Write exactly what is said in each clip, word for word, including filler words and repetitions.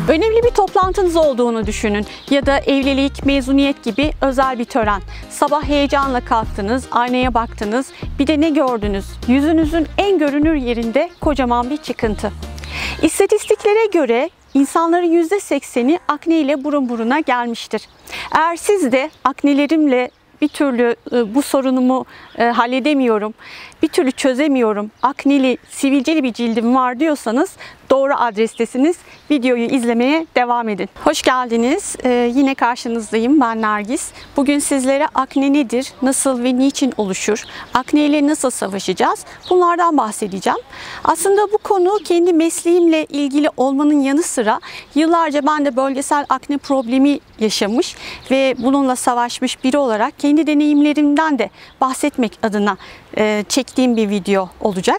Önemli bir toplantınız olduğunu düşünün ya da evlilik, mezuniyet gibi özel bir tören. Sabah heyecanla kalktınız, aynaya baktınız, bir de ne gördünüz? Yüzünüzün en görünür yerinde kocaman bir çıkıntı. İstatistiklere göre insanların yüzde sekseni akne ile burun buruna gelmiştir. Eğer siz de aknelerimle bir türlü bu sorunumu halledemiyorum, bir türlü çözemiyorum, akneli, sivilceli bir cildim var diyorsanız doğru adrestesiniz. Videoyu izlemeye devam edin. Hoş geldiniz. Ee, yine karşınızdayım. Ben Nergis. Bugün sizlere akne nedir, nasıl ve niçin oluşur, akne ile nasıl savaşacağız, bunlardan bahsedeceğim. Aslında bu konu kendi mesleğimle ilgili olmanın yanı sıra yıllarca ben de bölgesel akne problemi yaşamış ve bununla savaşmış biri olarak kendi deneyimlerimden de bahsetmek adına e, çektiğim bir video olacak.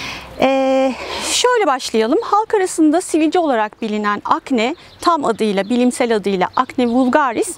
Ee, şöyle başlayalım. Halk arasında sivilce olarak bilinen akne, tam adıyla, bilimsel adıyla akne vulgaris,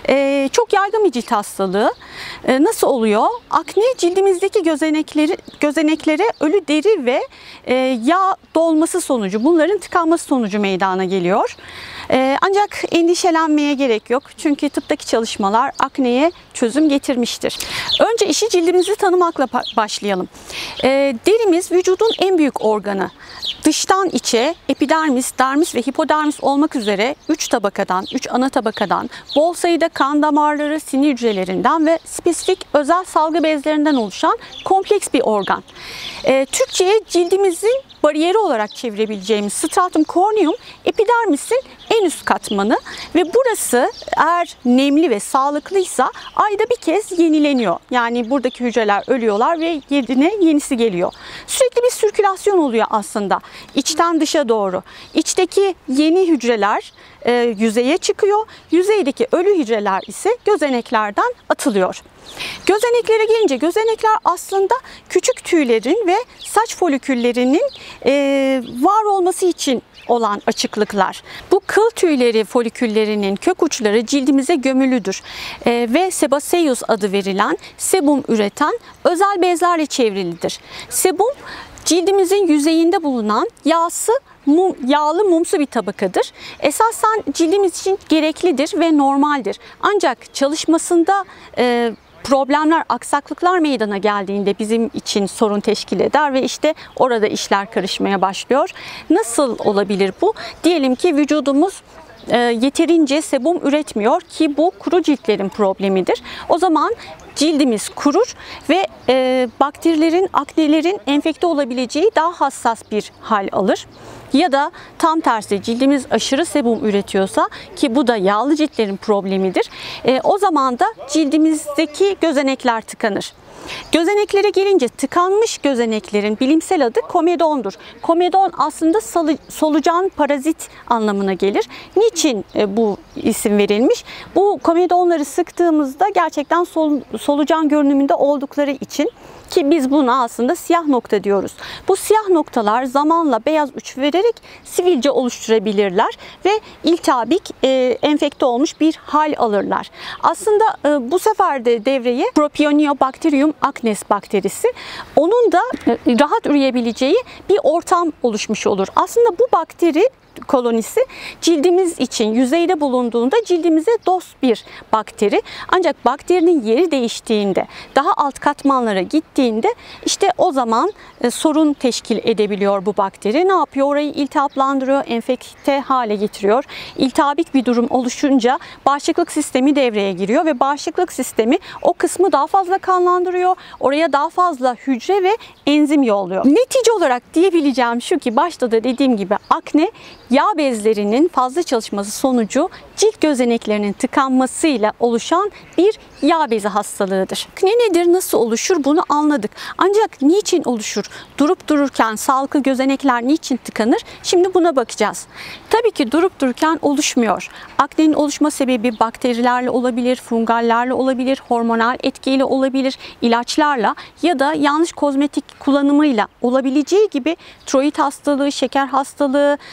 e, çok yaygın bir cilt hastalığı. E, nasıl oluyor? Akne cildimizdeki gözenekleri, gözeneklere ölü deri ve e, yağ dolması sonucu, bunların tıkanması sonucu meydana geliyor. E, ancak endişelenmeye gerek yok. Çünkü tıptaki çalışmalar akneye çözüm getirmiştir. Önce işi cildimizi tanımakla başlayalım. E, derimiz vücudun en büyük organı. Dıştan içe epidermis, dermis ve hipodermis olmak üzere üç tabakadan, üç ana tabakadan, bol sayıda kan damarları, sinir hücrelerinden ve spesifik özel salgı bezlerinden oluşan kompleks bir organ. E, Türkçe'ye cildimizin bariyeri olarak çevirebileceğimiz stratum corneum, epidermisin en üst katmanı ve burası eğer nemli ve sağlıklıysa ayda bir kez yenileniyor. Yani buradaki hücreler ölüyorlar ve yerine yenisi geliyor. Sürekli bir sirkülasyon oluyor aslında içten dışa doğru. İçteki yeni hücreler e, yüzeye çıkıyor. Yüzeydeki ölü hücreler ise gözeneklerden atılıyor. Gözeneklere gelince gözenekler aslında küçük tüylerin ve saç foliküllerinin e, var olması için olan açıklıklar. Bu kıl tüyleri foliküllerinin kök uçları cildimize gömülüdür e, ve sebaceous adı verilen sebum üreten özel bezlerle çevrilidir. Sebum cildimizin yüzeyinde bulunan yağsı Mum, yağlı mumsu bir tabakadır. Esasen cildimiz için gereklidir ve normaldir. Ancak çalışmasında e, problemler, aksaklıklar meydana geldiğinde bizim için sorun teşkil eder ve işte orada işler karışmaya başlıyor. Nasıl olabilir bu? Diyelim ki vücudumuz e, yeterince sebum üretmiyor ki bu kuru ciltlerin problemidir. O zaman cildimiz kurur ve e, bakterilerin, aknelerin enfekte olabileceği daha hassas bir hal alır. Ya da tam tersi cildimiz aşırı sebum üretiyorsa ki bu da yağlı ciltlerin problemidir. E, o zaman da cildimizdeki gözenekler tıkanır. Gözeneklere gelince tıkanmış gözeneklerin bilimsel adı komedondur. Komedon aslında solucan parazit anlamına gelir. Niçin bu isim verilmiş? Bu komedonları sıktığımızda gerçekten sol, solucan görünümünde oldukları için ki biz buna aslında siyah nokta diyoruz. Bu siyah noktalar zamanla beyaz uç vererek sivilce oluşturabilirler ve iltihapik e, enfekte olmuş bir hal alırlar. Aslında e, bu sefer de devreye Propionibacterium acnes bakterisi, onun da e, rahat üreyebileceği bir ortam oluşmuş olur. Aslında bu bakteri kolonisi cildimiz için yüzeyde bulunduğunda cildimize dost bir bakteri. Ancak bakterinin yeri değiştiğinde, daha alt katmanlara gittiğinde işte o zaman e, sorun teşkil edebiliyor bu bakteri. Ne yapıyor? Orayı iltihaplandırıyor, enfekte hale getiriyor. İltihapik bir durum oluşunca bağışıklık sistemi devreye giriyor ve bağışıklık sistemi o kısmı daha fazla kanlandırıyor. Oraya daha fazla hücre ve enzim yolluyor. Netice olarak diyebileceğim şu ki başta da dediğim gibi akne yağ bezlerinin fazla çalışması sonucu cilt gözeneklerinin tıkanmasıyla oluşan bir yağ bezi hastalığıdır. Akne nedir, nasıl oluşur bunu anladık. Ancak niçin oluşur? Durup dururken sağlıklı gözenekler niçin tıkanır? Şimdi buna bakacağız. Tabii ki durup dururken oluşmuyor. Aknenin oluşma sebebi bakterilerle olabilir, fungallerle olabilir, hormonal etkiyle olabilir, ilaçlarla ya da yanlış kozmetik kullanımıyla olabileceği gibi tiroid hastalığı, şeker hastalığı,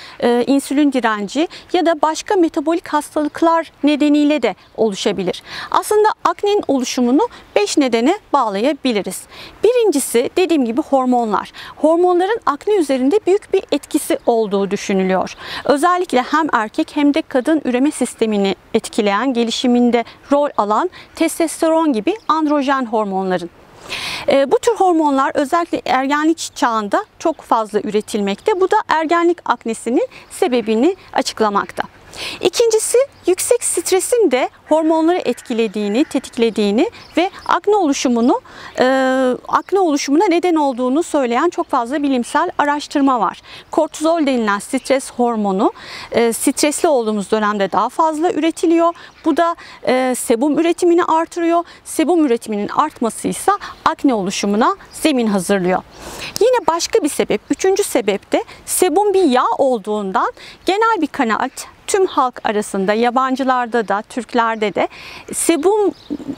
insülin direnci ya da başka metabolik hastalıklar nedeniyle de oluşabilir. Aslında aknenin oluşumunu beş nedene bağlayabiliriz. Birincisi dediğim gibi hormonlar. Hormonların akne üzerinde büyük bir etkisi olduğu düşünülüyor. Özellikle hem erkek hem de kadın üreme sistemini etkileyen, gelişiminde rol alan testosteron gibi androjen hormonların. E, bu tür hormonlar özellikle ergenlik çağında çok fazla üretilmekte. Bu da ergenlik aknesinin sebebini açıklamakta. İkincisi, yüksek stresin de hormonları etkilediğini, tetiklediğini ve akne oluşumunu, e, akne oluşumuna neden olduğunu söyleyen çok fazla bilimsel araştırma var. Kortizol denilen stres hormonu e, stresli olduğumuz dönemde daha fazla üretiliyor. Bu da e, sebum üretimini artırıyor. Sebum üretiminin artması ise akne oluşumuna zemin hazırlıyor. Yine başka bir sebep, üçüncü sebep de sebum bir yağ olduğundan genel bir kanaat tüm halk arasında, yabancılarda da, Türklerde de sebum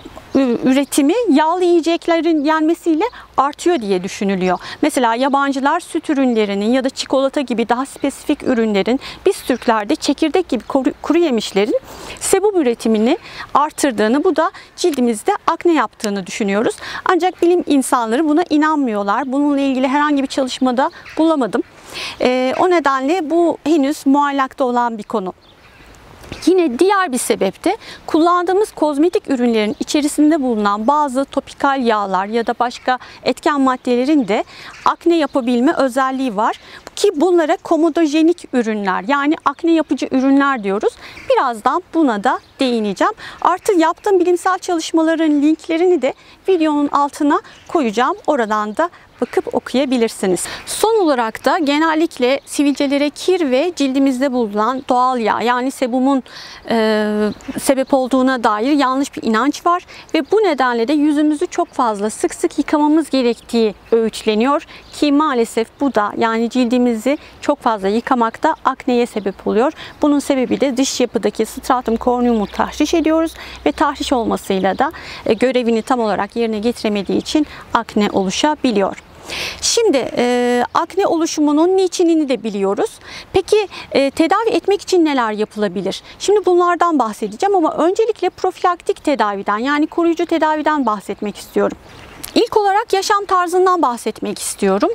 üretimi yağlı yiyeceklerin yenmesiyle artıyor diye düşünülüyor. Mesela yabancılar süt ürünlerinin ya da çikolata gibi daha spesifik ürünlerin, biz Türklerde çekirdek gibi kuru, kuru yemişlerin sebum üretimini artırdığını, bu da cildimizde akne yaptığını düşünüyoruz. Ancak bilim insanları buna inanmıyorlar. Bununla ilgili herhangi bir çalışmada bulamadım. Ee, o nedenle bu henüz muallakta olan bir konu. Yine diğer bir sebep de kullandığımız kozmetik ürünlerin içerisinde bulunan bazı topikal yağlar ya da başka etken maddelerin de akne yapabilme özelliği var. Ki bunlara komodojenik ürünler, yani akne yapıcı ürünler diyoruz. Birazdan buna da değineceğim. Artı yaptığım bilimsel çalışmaların linklerini de videonun altına koyacağım. Oradan da bakıp okuyabilirsiniz. Son olarak da genellikle sivilcelere kir ve cildimizde bulunan doğal yağ, yani sebumun e, sebep olduğuna dair yanlış bir inanç var ve bu nedenle de yüzümüzü çok fazla sık sık yıkamamız gerektiği öğütleniyor ki maalesef bu da, yani cildimizi çok fazla yıkamakta akneye sebep oluyor. Bunun sebebi de dış yapıdaki stratum corneum'u tahriş ediyoruz ve tahriş olmasıyla da e, görevini tam olarak yerine getiremediği için akne oluşabiliyor. Şimdi e, akne oluşumunun niçinini de biliyoruz. Peki e, tedavi etmek için neler yapılabilir? Şimdi bunlardan bahsedeceğim ama öncelikle profilaktik tedaviden, yani koruyucu tedaviden bahsetmek istiyorum. İlk olarak yaşam tarzından bahsetmek istiyorum.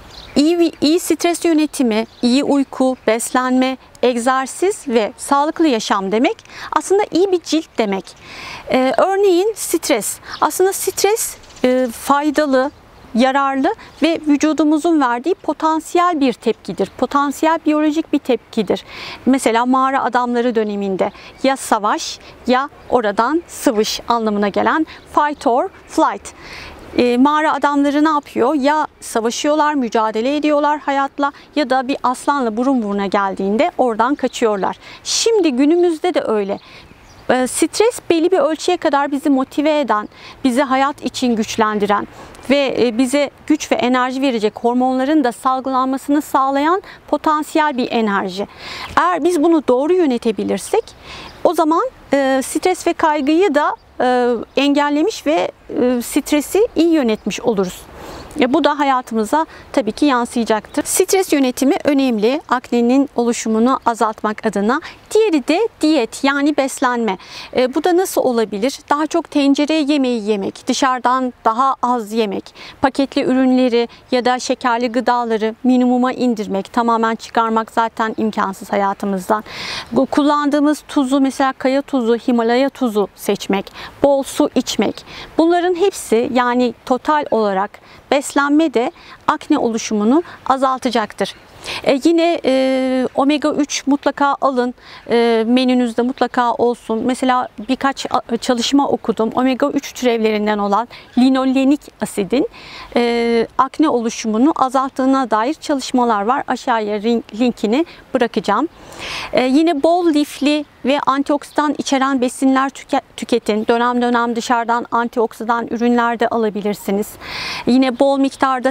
İyi, iyi stres yönetimi, iyi uyku, beslenme, egzersiz ve sağlıklı yaşam demek aslında iyi bir cilt demek. Ee, örneğin stres. Aslında stres e, faydalı, yararlı ve vücudumuzun verdiği potansiyel bir tepkidir. Potansiyel biyolojik bir tepkidir. Mesela mağara adamları döneminde ya savaş ya oradan sıvış anlamına gelen fight or flight. E, mağara adamları ne yapıyor? Ya savaşıyorlar, mücadele ediyorlar hayatla ya da bir aslanla burun buruna geldiğinde oradan kaçıyorlar. Şimdi günümüzde de öyle. E, stres belli bir ölçüye kadar bizi motive eden, bizi hayat için güçlendiren ve bize güç ve enerji verecek hormonların da salgılanmasını sağlayan potansiyel bir enerji. Eğer biz bunu doğru yönetebilirsek o zaman e, stres ve kaygıyı da e, engellemiş ve e, stresi iyi yönetmiş oluruz. E, bu da hayatımıza tabii ki yansıyacaktır. Stres yönetimi önemli aknenin oluşumunu azaltmak adına. Diğeri de diyet, yani beslenme. E, bu da nasıl olabilir? Daha çok tencere yemeği yemek, dışarıdan daha az yemek, paketli ürünleri ya da şekerli gıdaları minimuma indirmek, tamamen çıkarmak zaten imkansız hayatımızdan. Bu kullandığımız tuzu, mesela kaya tuzu, Himalaya tuzu seçmek, bol su içmek. Bunların hepsi, yani total olarak beslenme de akne oluşumunu azaltacaktır. E yine e, omega üç mutlaka alın, e, menünüzde mutlaka olsun. Mesela birkaç çalışma okudum. omega üç türevlerinden olan linolenik asidin e, akne oluşumunu azalttığına dair çalışmalar var. Aşağıya linkini bırakacağım. E, yine bol lifli ve antioksidan içeren besinler tüketin. Dönem dönem dışarıdan antioksidan ürünler de alabilirsiniz. Yine bol miktarda sebze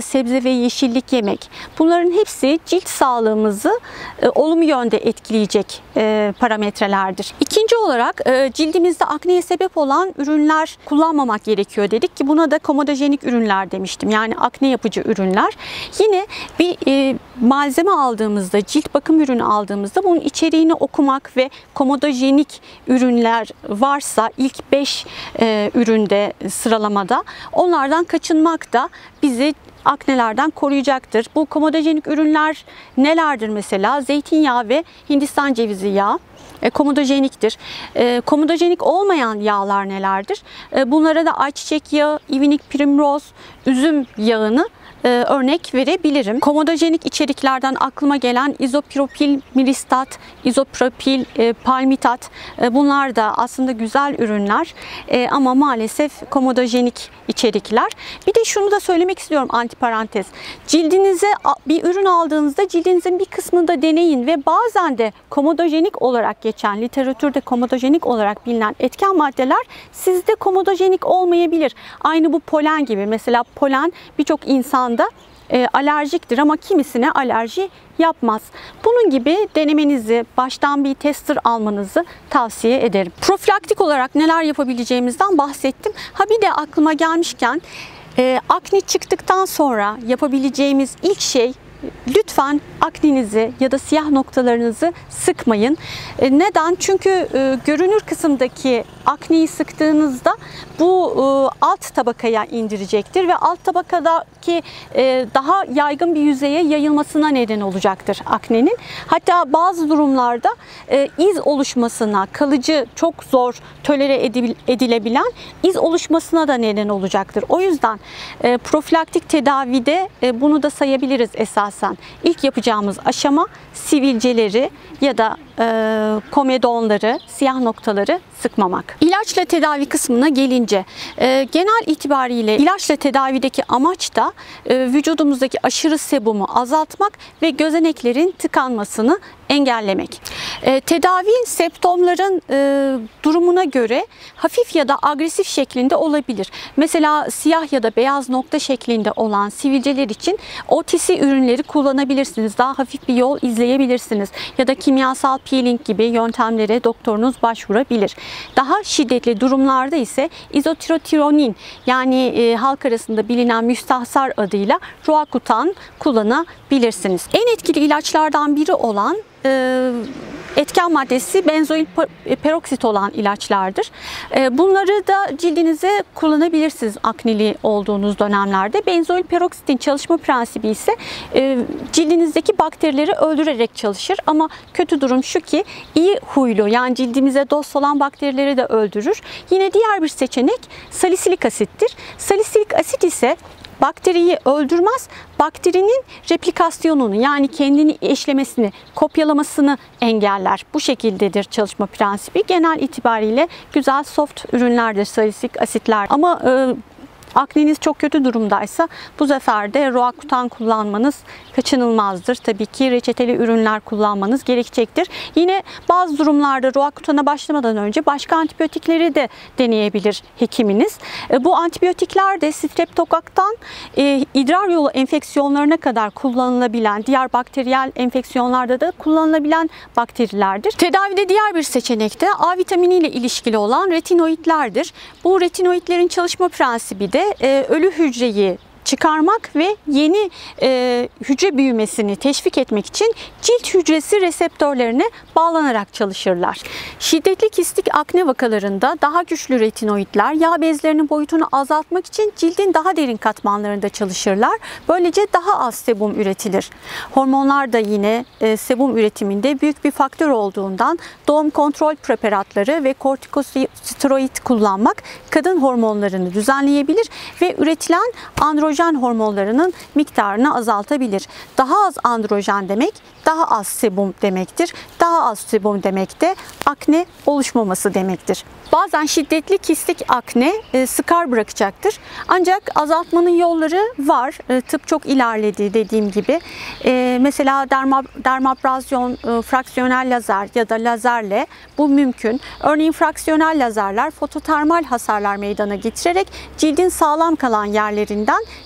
ve yeşillik yemek. Bunların hepsi cilt sağlığımızı e, olumlu yönde etkileyecek e, parametrelerdir. İkinci olarak e, cildimizde akneye sebep olan ürünler kullanmamak gerekiyor dedik ki buna da komodojenik ürünler demiştim. Yani akne yapıcı ürünler. Yine bir e, malzeme aldığımızda, cilt bakım ürünü aldığımızda bunun içeriğini okumak ve komodojenik ürünler varsa ilk beş e, üründe sıralamada onlardan kaçınmak da bizi aknelerden koruyacaktır. Bu komodojenik ürünler nelerdir mesela? Zeytinyağı ve Hindistan cevizi yağı e, komodojeniktir. E, komodojenik olmayan yağlar nelerdir? E, bunlara da ayçiçek yağı, ivinik primroz, üzüm yağını e, örnek verebilirim. Komodojenik içeriklerden aklıma gelen izopropil miristat, izopropil e, palmitat e, bunlar da aslında güzel ürünler e, ama maalesef komodojenik içerikler. Bir de şunu da söylemek istiyorum antiparantez. Cildinize bir ürün aldığınızda cildinizin bir kısmını da deneyin ve bazen de komodojenik olarak geçen, literatürde komodojenik olarak bilinen etken maddeler sizde komodojenik olmayabilir. Aynı bu polen gibi. Mesela polen birçok insanda e, alerjiktir ama kimisine alerji yapmaz. Bunun gibi denemenizi, baştan bir tester almanızı tavsiye ederim. Profilaktik olarak neler yapabileceğimizden bahsettim. Ha bir de aklıma gelmişken e, akne çıktıktan sonra yapabileceğimiz ilk şey, lütfen aknenizi ya da siyah noktalarınızı sıkmayın. E, neden? Çünkü e, görünür kısımdaki akneyi sıktığınızda bu e, alt tabakaya indirecektir ve alt tabakadaki e, daha yaygın bir yüzeye yayılmasına neden olacaktır aknenin. Hatta bazı durumlarda e, iz oluşmasına, kalıcı, çok zor tolere edilebilen iz oluşmasına da neden olacaktır. O yüzden e, profilaktik tedavide e, bunu da sayabiliriz esasen. İlk yapacağımız aşama sivilceleri ya da e, komedonları, siyah noktaları sıkmamak. İlaçla tedavi kısmına gelince e, genel itibariyle ilaçla tedavideki amaç da e, vücudumuzdaki aşırı sebumu azaltmak ve gözeneklerin tıkanmasını engellemek. E, tedavi semptomların e, durumuna göre hafif ya da agresif şeklinde olabilir. Mesela siyah ya da beyaz nokta şeklinde olan sivilceler için O T C ürünleri kullanabilirsiniz. Daha hafif bir yol izleyebilirsiniz. Ya da kimyasal peeling gibi yöntemlere doktorunuz başvurabilir. Daha şiddetli durumlarda ise izotirotironin yani e, halk arasında bilinen müstahsar adıyla Roacutan kullanabilirsiniz. En etkili ilaçlardan biri olan e, etken maddesi benzoil peroksit olan ilaçlardır. Bunları da cildinize kullanabilirsiniz akneli olduğunuz dönemlerde. Benzoil peroksitin çalışma prensibi ise cildinizdeki bakterileri öldürerek çalışır. Ama kötü durum şu ki iyi huylu yani cildimize dost olan bakterileri de öldürür. Yine diğer bir seçenek salisilik asittir. Salisilik asit ise bakteriyi öldürmez, bakterinin replikasyonunu yani kendini eşlemesini, kopyalamasını engeller. Bu şekildedir çalışma prensibi. Genel itibariyle güzel soft ürünlerdir salisilik asitler. Ama e, akneniz çok kötü durumdaysa bu sefer de Roacutan kullanmanız kaçınılmazdır. Tabii ki reçeteli ürünler kullanmanız gerekecektir. Yine bazı durumlarda Roacutan'a başlamadan önce başka antibiyotikleri de deneyebilir hekiminiz. Bu antibiyotikler de streptokokaktan e, idrar yolu enfeksiyonlarına kadar kullanılabilen, diğer bakteriyel enfeksiyonlarda da kullanılabilen bakterilerdir. Tedavide diğer bir seçenek de A vitamini ile ilişkili olan retinoidlerdir. Bu retinoidlerin çalışma prensibi de e, ölü hücreyi çıkarmak ve yeni e, hücre büyümesini teşvik etmek için cilt hücresi reseptörlerine bağlanarak çalışırlar. Şiddetli kistik akne vakalarında daha güçlü retinoidler yağ bezlerinin boyutunu azaltmak için cildin daha derin katmanlarında çalışırlar. Böylece daha az sebum üretilir. Hormonlar da yine e, sebum üretiminde büyük bir faktör olduğundan doğum kontrol preparatları ve kortikosteroid kullanmak kadın hormonlarını düzenleyebilir ve üretilen androjen hormonlarının miktarını azaltabilir. Daha az androjen demek, daha az sebum demektir. Daha az sebum demek de akne oluşmaması demektir. Bazen şiddetli kistik akne e, skar bırakacaktır. Ancak azaltmanın yolları var. E, tıp çok ilerledi dediğim gibi. E, mesela derma, dermabrazyon, e, fraksiyonel lazer ya da lazerle bu mümkün. Örneğin fraksiyonel lazerler fototermal hasarlar meydana getirerek cildin sağlam kalan yerlerinden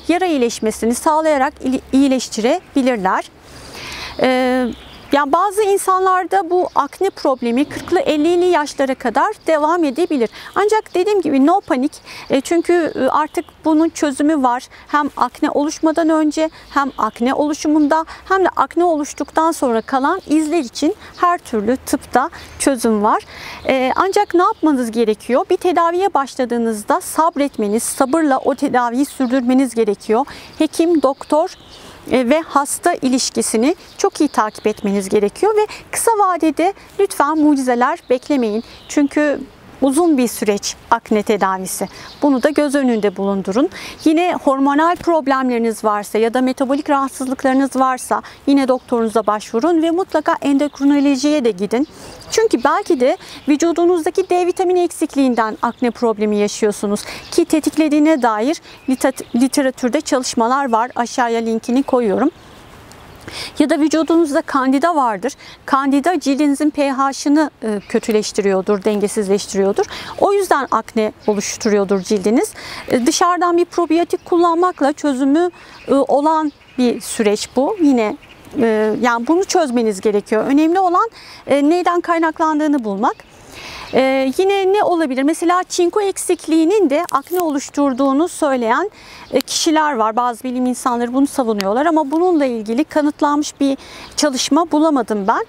yara iyileşmesini sağlayarak iyileştirebilirler. Ee, Yani bazı insanlarda bu akne problemi kırklı ellili yaşlara kadar devam edebilir. Ancak dediğim gibi no panik. E, çünkü artık bunun çözümü var. Hem akne oluşmadan önce, hem akne oluşumunda, hem de akne oluştuktan sonra kalan izler için her türlü tıpta çözüm var. E, ancak ne yapmanız gerekiyor? Bir tedaviye başladığınızda sabretmeniz, sabırla o tedaviyi sürdürmeniz gerekiyor. Hekim, doktor ve hasta ilişkisini çok iyi takip etmeniz gerekiyor ve kısa vadede lütfen mucizeler beklemeyin. Çünkü uzun bir süreç akne tedavisi. Bunu da göz önünde bulundurun. Yine hormonal problemleriniz varsa ya da metabolik rahatsızlıklarınız varsa yine doktorunuza başvurun ve mutlaka endokrinolojiye de gidin. Çünkü belki de vücudunuzdaki D vitamini eksikliğinden akne problemi yaşıyorsunuz ki tetiklediğine dair literatürde çalışmalar var. Aşağıya linkini koyuyorum. Ya da vücudunuzda kandida vardır. Kandida cildinizin pH'ını kötüleştiriyordur, dengesizleştiriyordur. O yüzden akne oluşturuyordur cildiniz. Dışarıdan bir probiyotik kullanmakla çözümü olan bir süreç bu. Yine yani bunu çözmeniz gerekiyor. Önemli olan neyden kaynaklandığını bulmak. Ee, yine ne olabilir? Mesela çinko eksikliğinin de akne oluşturduğunu söyleyen kişiler var. Bazı bilim insanları bunu savunuyorlar ama bununla ilgili kanıtlanmış bir çalışma bulamadım ben.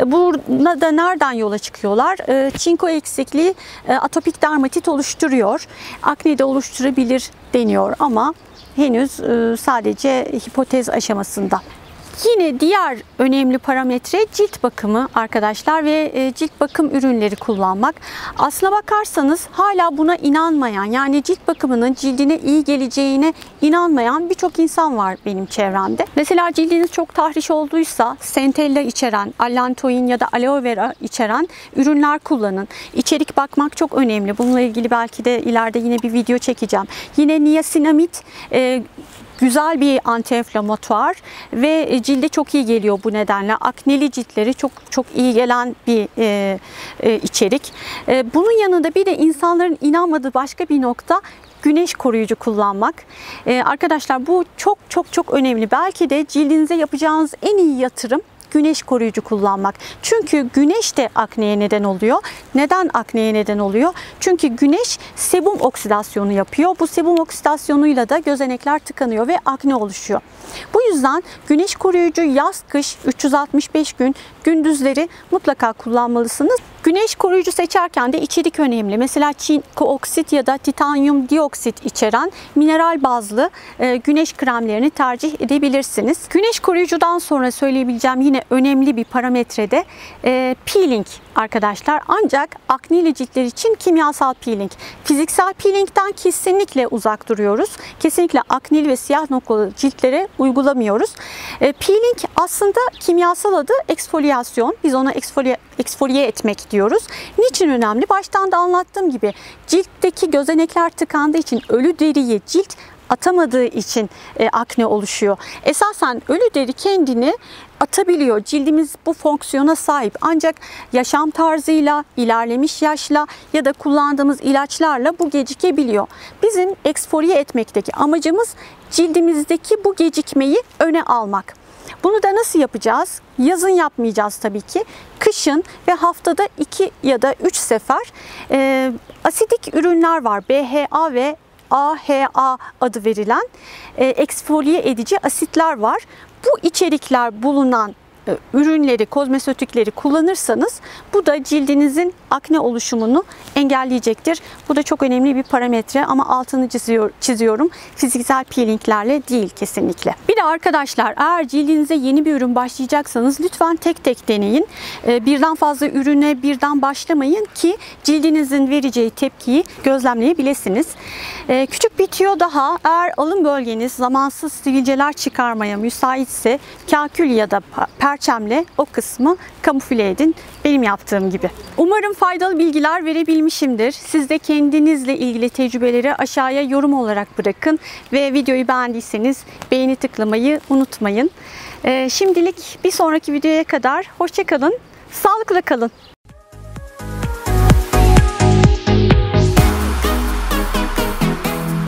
Buna da nereden yola çıkıyorlar? Ee, çinko eksikliği atopik dermatit oluşturuyor. Akne de oluşturabilir deniyor ama henüz sadece hipotez aşamasında. Yine diğer önemli parametre cilt bakımı arkadaşlar ve cilt bakım ürünleri kullanmak. Aslına bakarsanız hala buna inanmayan, yani cilt bakımının cildine iyi geleceğine inanmayan birçok insan var benim çevremde. Mesela cildiniz çok tahriş olduysa centella içeren, allantoin ya da aloe vera içeren ürünler kullanın. İçerik bakmak çok önemli. Bununla ilgili belki de ileride yine bir video çekeceğim. Yine niasinamid e, güzel bir anti-inflamatuar ve cilde çok iyi geliyor bu nedenle. Akneli ciltleri çok çok iyi gelen bir e, e, içerik. E, bunun yanında bir de insanların inanmadığı başka bir nokta güneş koruyucu kullanmak. E, arkadaşlar bu çok çok çok önemli. Belki de cildinize yapacağınız en iyi yatırım güneş koruyucu kullanmak. Çünkü güneş de akneye neden oluyor. Neden akneye neden oluyor? Çünkü güneş sebum oksidasyonu yapıyor. Bu sebum oksidasyonuyla da gözenekler tıkanıyor ve akne oluşuyor. Bu yüzden güneş koruyucu yaz kış üç yüz altmış beş gün gündüzleri mutlaka kullanmalısınız. Güneş koruyucu seçerken de içerik önemli. Mesela çinko oksit ya da titanyum dioksit içeren mineral bazlı e, güneş kremlerini tercih edebilirsiniz. Güneş koruyucudan sonra söyleyebileceğim yine önemli bir parametre de e, peeling arkadaşlar. Ancak akneli ciltler için kimyasal peeling. Fiziksel peelingden kesinlikle uzak duruyoruz. Kesinlikle akneli ve siyah noktalı ciltlere uygulamıyoruz. E, peeling aslında kimyasal adı eksfoliyasyon. Biz ona eksfoliye, eksfoliye etmek diyoruz. Niçin önemli? Baştan da anlattığım gibi ciltteki gözenekler tıkandığı için ölü deriyi cilt atamadığı için e, akne oluşuyor. Esasen ölü deri kendini atabiliyor. Cildimiz bu fonksiyona sahip. Ancak yaşam tarzıyla, ilerlemiş yaşla ya da kullandığımız ilaçlarla bu gecikebiliyor. Bizim eksfoliye etmekteki amacımız cildimizdeki bu gecikmeyi öne almak. Bunu da nasıl yapacağız? Yazın yapmayacağız tabii ki. Kışın ve haftada iki ya da üç sefer e, asidik ürünler var. B H A ve A H A adı verilen e, eksfoliye edici asitler var. Bu içerikler bulunan e, ürünleri, kozmetikleri kullanırsanız bu da cildinizin akne oluşumunu engelleyecektir. Bu da çok önemli bir parametre ama altını çiziyor, çiziyorum. Fiziksel peelinglerle değil kesinlikle. Bir de arkadaşlar eğer cildinize yeni bir ürün başlayacaksanız lütfen tek tek deneyin. E, birden fazla ürüne birden başlamayın ki cildinizin vereceği tepkiyi gözlemleyebilirsiniz. E, küçük bir tüyo daha, eğer alın bölgeniz zamansız sivilceler çıkarmaya müsaitse kakül ya da perçemle o kısmı kamufle edin. Benim yaptığım gibi. Umarım faydalı bilgiler verebilmişimdir. Siz de kendinizle ilgili tecrübeleri aşağıya yorum olarak bırakın ve videoyu beğendiyseniz beğeni tıklamayı unutmayın. Ee, şimdilik bir sonraki videoya kadar hoşça kalın, sağlıkla kalın.